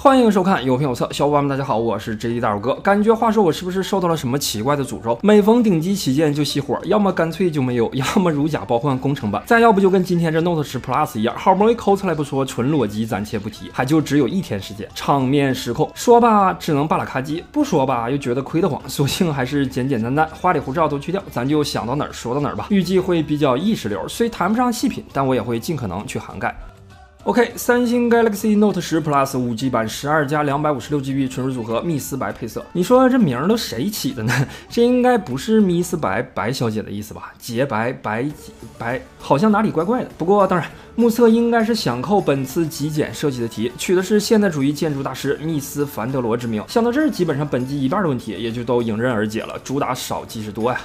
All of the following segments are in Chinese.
欢迎收看有评有测，小伙伴们大家好，我是 JD 大手哥。感觉话说我是不是受到了什么奇怪的诅咒？每逢顶级旗舰就熄火，要么干脆就没有，要么如假包换工程版，再要不就跟今天这 Note 10 Plus 一样，好不容易抠出来不说，纯裸机暂且不提，还就只有1天时间，场面失控。说吧只能巴拉卡机，不说吧又觉得亏得慌，索性还是简简单单，花里胡哨都去掉，咱就想到哪儿说到哪儿吧。预计会比较意识流，虽谈不上细品，但我也会尽可能去涵盖。OK， 三星 Galaxy Note 10 Plus 5G 版12加256GB 纯属组合，蜜丝白配色。你说这名儿都谁起的呢？这应该不是蜜丝白白小姐的意思吧？洁白白，好像哪里怪怪的。不过当然，目测应该是想扣本次极简设计的题，取的是现代主义建筑大师密斯·凡德罗之名。想到这儿，基本上本机一半的问题也就都迎刃而解了，主打少即是多呀。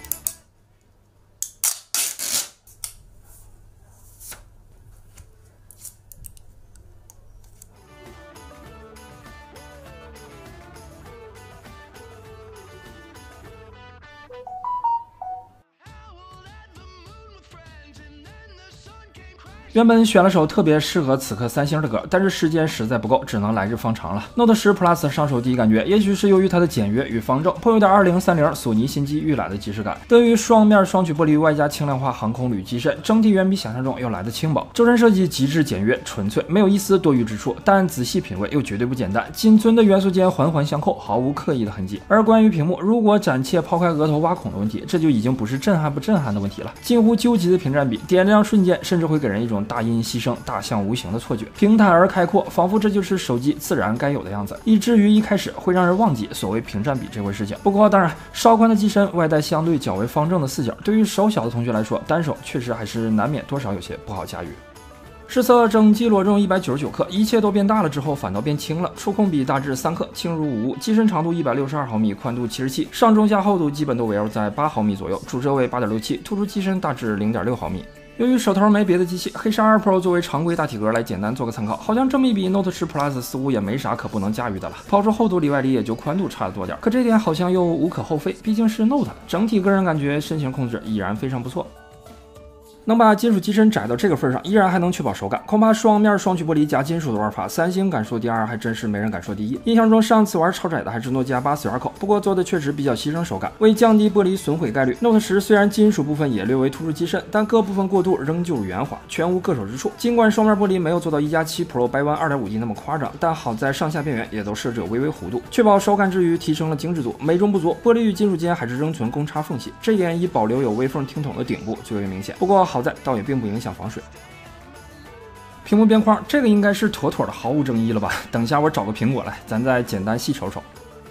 原本选了首特别适合此刻三星的歌，但是时间实在不够，只能来日方长了。Note 10 Plus 上手第一感觉，也许是由于它的简约与方正，颇有点2030索尼新机预览的即视感。得益于双面双曲玻璃外加轻量化航空铝机身，整体远比想象中要来的轻薄。轴承设计极致简约纯粹，没有一丝多余之处，但仔细品味又绝对不简单。仅存的元素间环环相扣，毫无刻意的痕迹。而关于屏幕，如果暂且抛开额头挖孔的问题，这就已经不是震撼不震撼的问题了。近乎究极的屏占比，点亮瞬间，甚至会给人一种大音牺牲大象无形的错觉，平坦而开阔，仿佛这就是手机自然该有的样子，以至于一开始会让人忘记所谓屏占比这回事情。不过当然，稍宽的机身外带相对较为方正的四角，对于手小的同学来说，单手确实还是难免多少有些不好驾驭。实测整机裸重199克，一切都变大了之后反倒变轻了，触控比大致3克，轻如无物。机身长度162毫米，宽度77，上中下厚度基本都围绕在8毫米左右，主摄为8.67，突出机身大致0.6毫米。由于手头没别的机器，黑鲨2 Pro 作为常规大体格来简单做个参考，好像这么一比 Note 10 Plus 似乎也没啥可不能驾驭的了。抛出厚度里外里也就宽度差了多点，可这点好像又无可厚非，毕竟是 Note， 整体个人感觉身形控制依然非常不错。能把金属机身窄到这个份上，依然还能确保手感，恐怕双面双曲玻璃加金属的玩法，三星敢说第二，还真是没人敢说第一。印象中上次玩超窄的还是诺基亚84 2口，不过做的确实比较牺牲手感。为降低玻璃损毁概率， Note 10虽然金属部分也略微突出机身，但各部分过渡仍旧圆滑，全无硌手之处。尽管双面玻璃没有做到1+7 Pro 掰弯 2.5D 那么夸张，但好在上下边缘也都设置有微微弧度，确保手感之余提升了精致度。美中不足，玻璃与金属间还是仍存公差缝隙，这一点以保留有微缝听筒的顶部最为明显。不过好在倒也并不影响防水。屏幕边框这个应该是妥妥的毫无争议了吧？等下我找个苹果来，咱再简单细瞅瞅。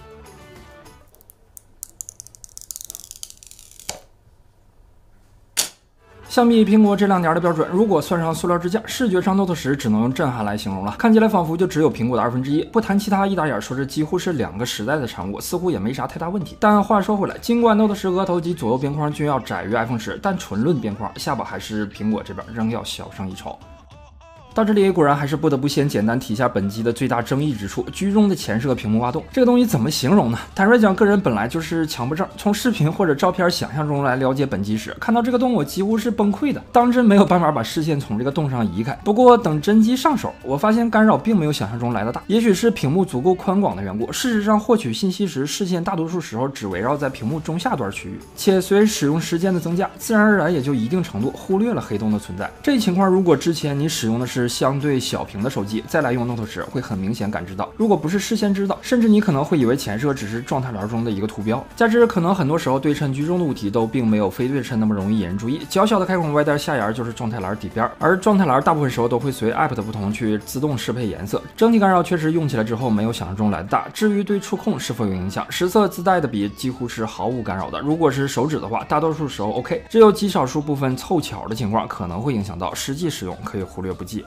相比苹果这2年的标准，如果算上塑料支架，视觉上 Note 10只能用震撼来形容了。看起来仿佛就只有苹果的1/2，不谈其他，一打眼说这几乎是2个时代的产物，似乎也没啥太大问题。但话说回来，尽管 Note 10额头及左右边框均要窄于 iPhone 10，但纯论边框，下巴还是苹果这边仍要小上一筹。到这里果然还是不得不先简单提一下本机的最大争议之处，居中的前摄屏幕挖洞。这个东西怎么形容呢？坦率讲，个人本来就是强迫症，从视频或者照片想象中来了解本机时，看到这个洞我几乎是崩溃的，当真没有办法把视线从这个洞上移开。不过等真机上手，我发现干扰并没有想象中来的大，也许是屏幕足够宽广的缘故。事实上，获取信息时，视线大多数时候只围绕在屏幕中下端区域，且随使用时间的增加，自然而然也就一定程度忽略了黑洞的存在。这一情况如果之前你使用的是相对小屏的手机，再来用 Note 10会很明显感知到，如果不是事先知道，甚至你可能会以为前摄只是状态栏中的一个图标。加之可能很多时候对称居中的物体都并没有非对称那么容易引人注意，较小的开孔外带下沿就是状态栏底边，而状态栏大部分时候都会随 App 的不同去自动适配颜色，整体干扰确实用起来之后没有想象中来的大。至于对触控是否有影响，实测自带的比几乎是毫无干扰的，如果是手指的话，大多数时候 OK， 只有极少数部分凑巧的情况可能会影响到，实际使用可以忽略不计。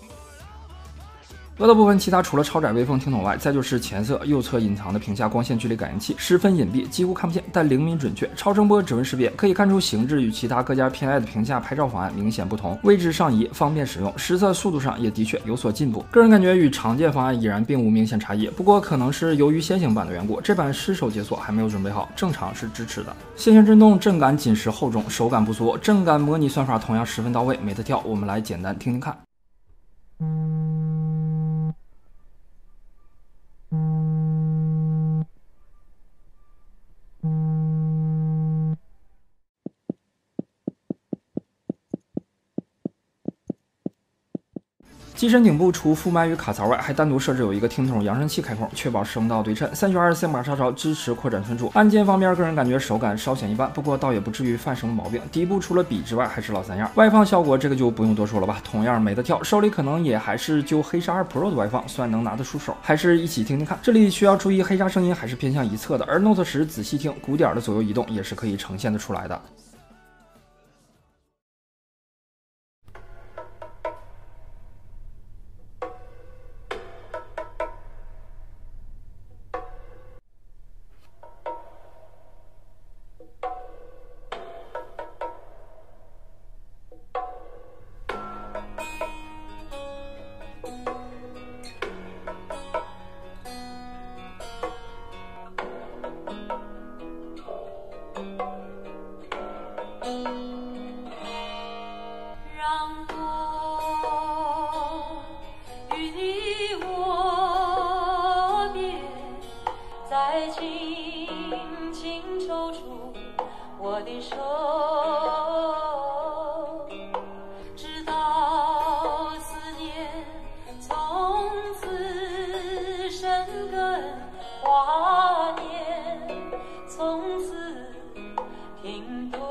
额头部分，其他除了超窄微缝听筒外，再就是前侧右侧隐藏的屏下光线距离感应器，十分隐蔽，几乎看不见，但灵敏准确。超声波指纹识别可以看出形制与其他各家偏爱的屏下拍照方案明显不同，位置上移，方便使用。实测速度上也的确有所进步，个人感觉与常见方案已然并无明显差异。不过可能是由于先行版的缘故，这版失手解锁还没有准备好，正常是支持的。线性震动震感紧实厚重，手感不缩，震感模拟算法同样十分到位，没得跳。我们来简单听听看。 机身顶部除副麦与卡槽外，还单独设置有一个听筒扬声器开孔，确保声道对称。3.24马插槽支持扩展存储。按键方面，个人感觉手感稍显一般，不过倒也不至于犯什么毛病。底部除了笔之外，还是老三样。外放效果这个就不用多说了吧，同样没得挑。手里可能也还是就黑鲨2 Pro 的外放算能拿得出手，还是一起听听看。这里需要注意，黑鲨声音还是偏向一侧的，而 Note 10仔细听，鼓点的左右移动也是可以呈现得出来的。 我的手，直到思念从此生根，华年从此停顿，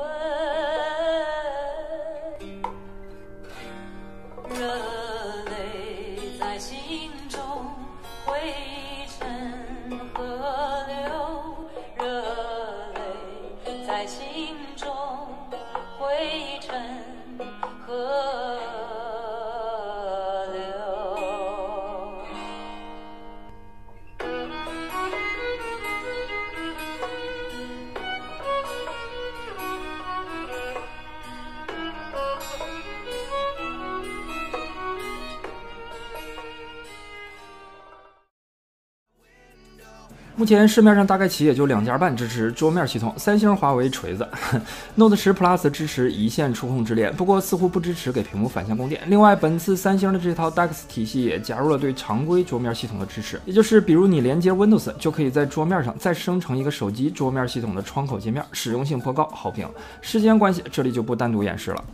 热泪在心中汇成河流，热泪在心中汇成河流。 目前市面上大概其也就2家半支持桌面系统，三星、华为、锤子。Note 10 Plus 支持一线触控直连，不过似乎不支持给屏幕反向供电。另外，本次三星的这套 DeX 体系也加入了对常规桌面系统的支持，也就是比如你连接 Windows 就可以在桌面上再生成一个手机桌面系统的窗口界面，实用性颇高，好评。时间关系，这里就不单独演示了。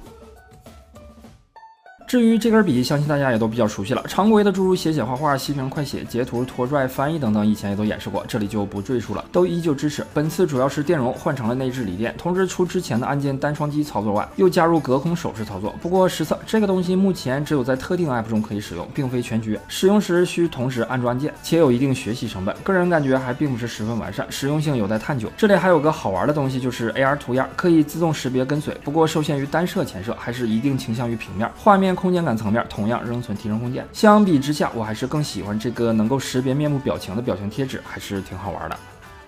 至于这根笔，相信大家也都比较熟悉了。常规的诸如写写画画、息屏快写、截图、拖拽、翻译等等，以前也都演示过，这里就不赘述了，都依旧支持。本次主要是电容换成了内置锂电，同时除之前的按键单双击操作外，又加入隔空手势操作。不过实测这个东西目前只有在特定 App 中可以使用，并非全局。使用时需同时按住按键，且有一定学习成本，个人感觉还并不是十分完善，实用性有待探究。这里还有个好玩的东西，就是 AR 涂鸦可以自动识别跟随，不过受限于单摄前摄，还是一定倾向于平面。画面空间感层面同样仍存提升空间。相比之下，我还是更喜欢这个能够识别面部表情的表情贴纸，还是挺好玩的。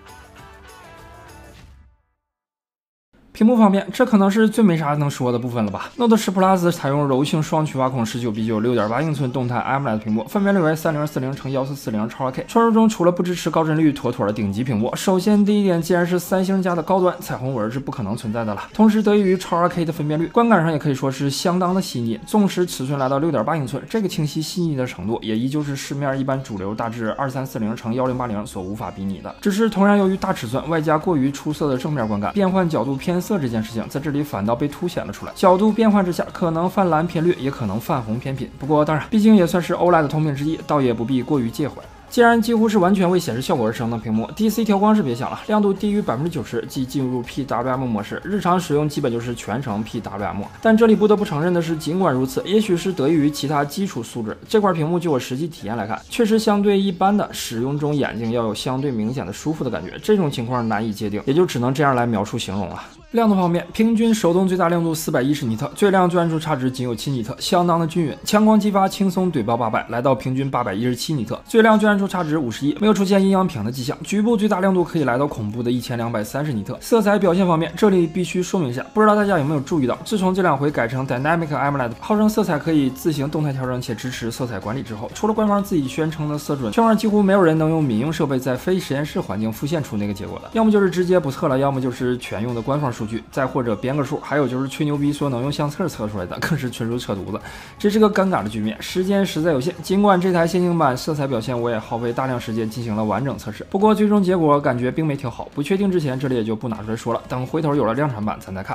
屏幕方面，这可能是最没啥能说的部分了吧。Note 10 Plus 采用柔性双曲挖孔19:9 6.8英寸动态 AMOLED 屏幕，分辨率为3040×1440超 2K。传说中除了不支持高帧率，妥妥的顶级屏幕。首先第一点，既然是三星家的高端，彩虹纹是不可能存在的了。同时得益于超 2K 的分辨率，观感上也可以说是相当的细腻。纵使尺寸来到6.8英寸，这个清晰细腻的程度，也依旧是市面一般主流大致2340×1080所无法比拟的。只是同样由于大尺寸，外加过于出色的正面观感，变换角度偏色这件事情在这里反倒被凸显了出来。角度变换之下，可能泛蓝偏绿，也可能泛红偏品。不过当然，毕竟也算是 OLED 的通病之一，倒也不必过于介怀。既然几乎是完全为显示效果而生的屏幕 ，DC 调光是别想了，亮度低于90%即进入 PWM 模式，日常使用基本就是全程 PWM。但这里不得不承认的是，尽管如此，也许是得益于其他基础素质，这块屏幕就我实际体验来看，确实相对一般的使用中眼睛要有相对明显的舒服的感觉，这种情况难以界定，也就只能这样来描述形容了。亮度方面，平均手动最大亮度410尼特，最亮最暗处差值仅有7尼特，相当的均匀。强光激发轻松怼爆800，来到平均817尼特，最亮最暗处差值51，没有出现阴阳屏的迹象。局部最大亮度可以来到恐怖的1230尼特。色彩表现方面，这里必须说明一下，不知道大家有没有注意到，自从这2回改成 Dynamic AMOLED， 号称色彩可以自行动态调整且支持色彩管理之后，除了官方自己宣称的色准，圈外几乎没有人能用民用设备在非实验室环境复现出那个结果的，要么就是直接不测了，要么就是全用的官方数据，再或者编个数，还有就是吹牛逼说能用相册测出来的，更是纯属扯犊子。这是个尴尬的局面，时间实在有限。尽管这台限定版色彩表现我也耗费大量时间进行了完整测试，不过最终结果感觉并没调好，不确定之前这里也就不拿出来说了，等回头有了量产版咱再看。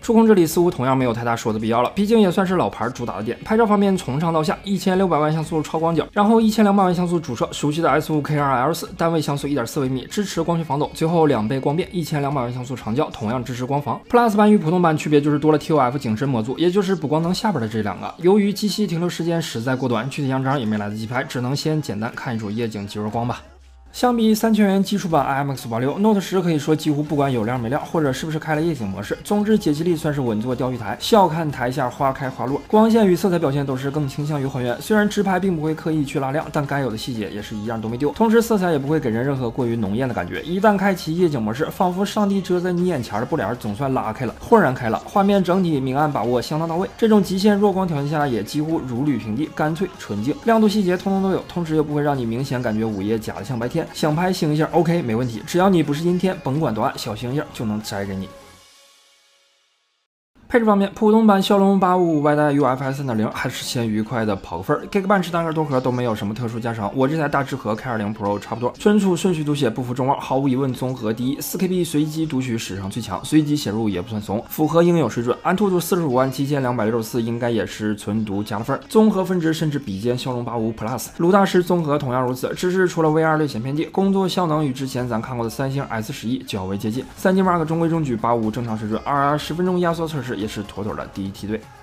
触控这里似乎同样没有太大说的必要了，毕竟也算是老牌主打的点。拍照方面从上到下，1600万像素超广角，然后1200万像素主摄，熟悉的 S5K2L4，单位像素 1.4 微米，支持光学防抖，最后2倍光变，1200万像素长焦，同样支持光防。Plus 版与普通版区别就是多了 TOF 景深模组，也就是补光灯下边的这两个。由于机器停留时间实在过短，具体样张也没来得及拍，只能先简单看一组夜景极弱光吧。相比3000元基础版 IMX86，Note 10可以说几乎不管有亮没亮，或者是不是开了夜景模式，总之解析力算是稳坐钓鱼台。笑看台下花开花落，光线与色彩表现都是更倾向于还原。虽然直拍并不会刻意去拉亮，但该有的细节也是一样都没丢。同时色彩也不会给人任何过于浓艳的感觉。一旦开启夜景模式，仿佛上帝遮在你眼前的布帘总算拉开了，豁然开朗，画面整体明暗把握相当到位。这种极限弱光条件下也几乎如履平地，干脆纯净，亮度细节通通都有，同时又不会让你明显感觉午夜假的像白天。想拍星星 OK 没问题，只要你不是阴天，甭管多暗，小星星就能摘给你。配置方面，普通版骁龙855外带 UFS 3.0还是先愉快的跑个分。Geekbench 单核多核都没有什么特殊加成，我这台大致和 K20 Pro 差不多。存储顺序读写不负众望，毫无疑问综合第一。4KB 随机读取史上最强，随机写入也不算怂，符合应有水准。AnTuTu 45万7264应该也是存读加了分，综合分值甚至比肩骁龙85 Plus。鲁大师综合同样如此，只是除了 VR 略显偏低，工作效能与之前咱看过的三星 S11较为接近。3G Mark 中规中矩，85正常水准，10分钟压缩测试也是妥妥的第一梯队。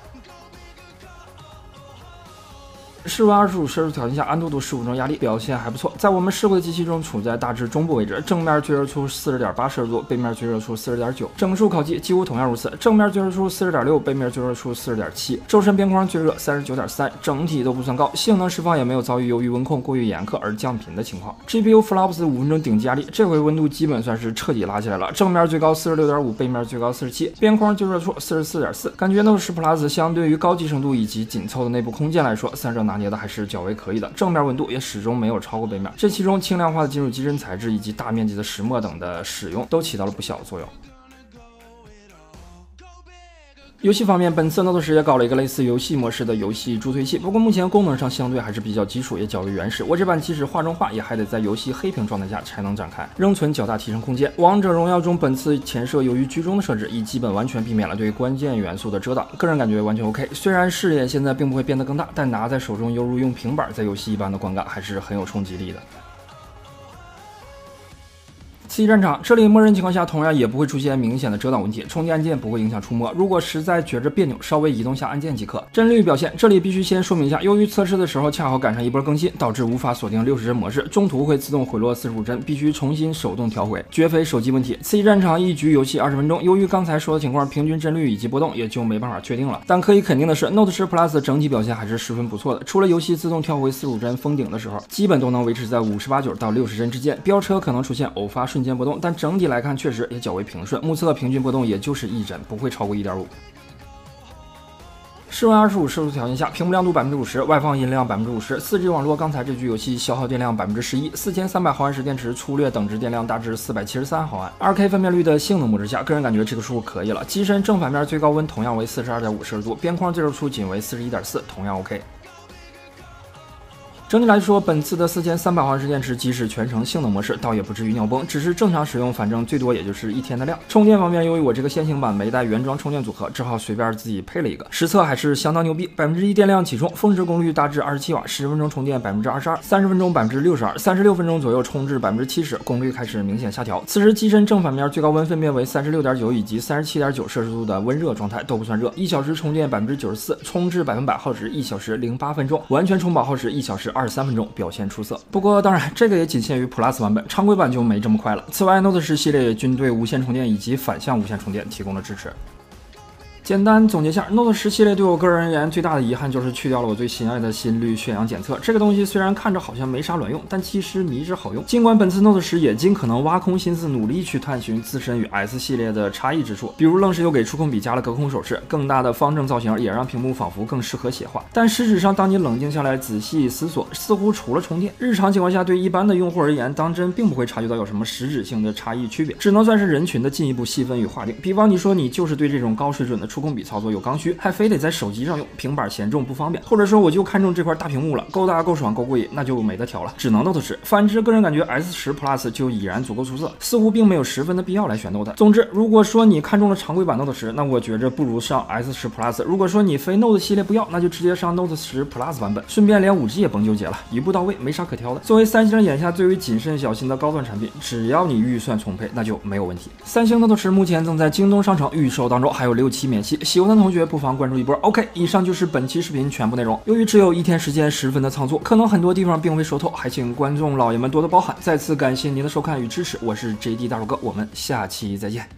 室温25摄氏度条件下，AnTuTu 15中压力表现还不错，在我们试过的机器中处在大致中部位置，正面最热处40.8摄氏度，背面最热处40.9，整数烤机几乎同样如此，正面最热处40.6，背面最热处40.7，周身边框最热39.3，整体都不算高，性能释放也没有遭遇由于温控过于严苛而降频的情况。GPU FLOPS 5分钟顶级压力，这回温度基本算是彻底拉起来了，正面最高46.5，背面最高47，边框最热处44.4，感觉 Note 10 Plus 相对于高集成度以及紧凑的内部空间来说，三者拿捏的还是较为可以的，正面温度也始终没有超过背面，这其中轻量化的金属机身材质以及大面积的石墨等的使用都起到了不小的作用。游戏方面，本次 Note 10也搞了一个类似游戏模式的游戏助推器，不过目前功能上相对还是比较基础，也较为原始。我这版即使画中画，也还得在游戏黑屏状态下才能展开，仍存较大提升空间。王者荣耀中本次前摄由于居中的设置，已基本完全避免了对关键元素的遮挡，个人感觉完全 OK。虽然视野现在并不会变得更大，但拿在手中犹如用平板在游戏一般的观感，还是很有冲击力的。刺激战场，这里默认情况下同样也不会出现明显的遮挡问题，充电按键不会影响触摸，如果实在觉着别扭，稍微移动下按键即可。帧率表现，这里必须先说明一下，由于测试的时候恰好赶上一波更新，导致无法锁定60帧模式，中途会自动回落45帧，必须重新手动调回，绝非手机问题。刺激战场一局游戏20分钟，由于刚才说的情况，平均帧率以及波动也就没办法确定了。但可以肯定的是 ，Note 10 Plus 整体表现还是十分不错的，除了游戏自动跳回45帧封顶的时候，基本都能维持在58.9到60帧之间，飙车可能出现偶发瞬间波动，但整体来看确实也较为平顺，目测平均波动也就是1帧，不会超过1.5。室温25摄氏度条件下，屏幕亮度50%，外放音量50%。4G 网络，刚才这局游戏消耗电量11%，4300毫安时电池，粗略等值电量大致473毫安。2K 分辨率的性能模式下，个人感觉这个数可以了。机身正反面最高温同样为42.5摄氏度，边框最热处仅为41.4，同样 OK。整体来说，本次的4300毫安时电池即使全程性能模式，倒也不至于尿崩，只是正常使用，反正最多也就是1天的量。充电方面，由于我这个现行版没带原装充电组合，只好随便自己配了一个。实测还是相当牛逼，1%电量起充，峰值功率大致27瓦，10分钟充电22%，30分钟62%，36分钟左右充至70%，功率开始明显下调。此时机身正反面最高温分别为36.9以及37.9摄氏度的温热状态，都不算热。1小时充电94%，充至100%耗时1小时08分钟，完全充饱耗时1小时23分钟，表现出色。不过当然，这个也仅限于 Plus 版本，常规版就没这么快了。此外 ，Note 10系列也均对无线充电以及反向无线充电提供了支持。简单总结下 ，Note 10系列对我个人而言最大的遗憾就是去掉了我最心爱的心率血氧检测。这个东西虽然看着好像没啥卵用，但其实迷之好用。尽管本次 Note 10也尽可能挖空心思努力去探寻自身与 S 系列的差异之处，比如愣是又给触控笔加了隔空手势，更大的方正造型也让屏幕仿佛更适合写画。但实质上，当你冷静下来仔细思索，似乎除了充电，日常情况下对一般的用户而言，当真并不会察觉到有什么实质性的差异区别，只能算是人群的进一步细分与划定。比方你说你就是对这种高水准的触触控笔操作又刚需，还非得在手机上用，平板嫌重不方便，或者说我就看中这块大屏幕了，够大够爽够过瘾，那就没得挑了，只能 Note 10。反之，个人感觉 S10 Plus 就已然足够出色，似乎并没有十分的必要来选 Note。总之，如果说你看中了常规版 Note 10，那我觉着不如上 S10 Plus。如果说你非 Note 系列不要，那就直接上 Note 10 Plus 版本，顺便连5G 也甭纠结了，一步到位，没啥可挑的。作为三星眼下最为谨慎小心的高端产品，只要你预算充沛，那就没有问题。三星 Note 10目前正在京东商城预售当中，还有6期免息，喜欢的同学不妨关注一波。OK， 以上就是本期视频全部内容。由于只有1天时间，十分的仓促，可能很多地方并未说透，还请观众老爷们多多包涵。再次感谢您的收看与支持，我是 JD 大手哥，我们下期再见。